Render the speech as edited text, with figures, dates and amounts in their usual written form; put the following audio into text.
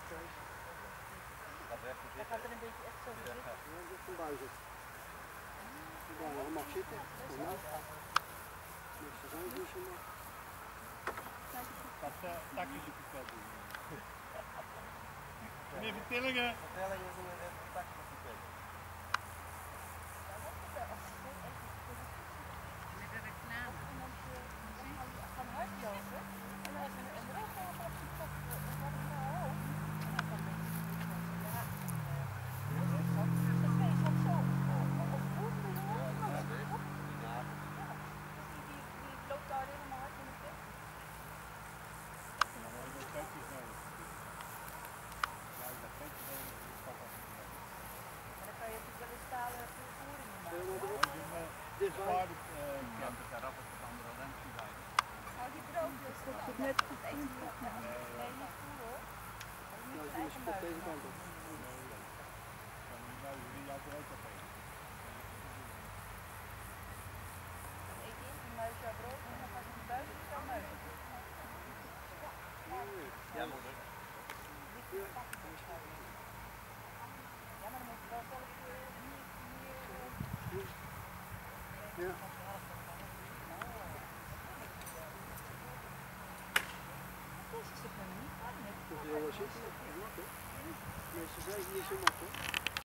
Hij gaat er een beetje echt zo zitten. Ja, dat van buiten. Ja, hij mag zitten. Niks te zijn, dus je mag. Dat takjes op het veld doen. Meneer Vertellingen. Vertellingen doen we net een takje op het veld. Met een reclame. Van hardlopen. En dan is er een ruggen op zijn kop. En dan gaat het naar hoog. En dan kan mensen ja. Dat feest had zo. Op voet. Die loopt daar helemaal hard in de weg. Dan worden er petjes nodig. Ja, dat petjes nodig. Maar dan kan je natuurlijk wel eens stalen voeringen maken. Dit paardencamper daarop is het andere lensje bij. Nou, die brood is het net goed eten. Nee, niet goed hoor. Ja, die is op deze kant op. Nou, jullie laten ook op eten. Dan eet je een muis jouw brood en dan gaat het buiten met jouw muis. Ja, moeder. Ja, maar dan moet je wel zelf hier. Ja. Deze zit me niet aan. Dat is wel zitten. Dat mag, hè? Meestal zijn ze niet zo makkelijk.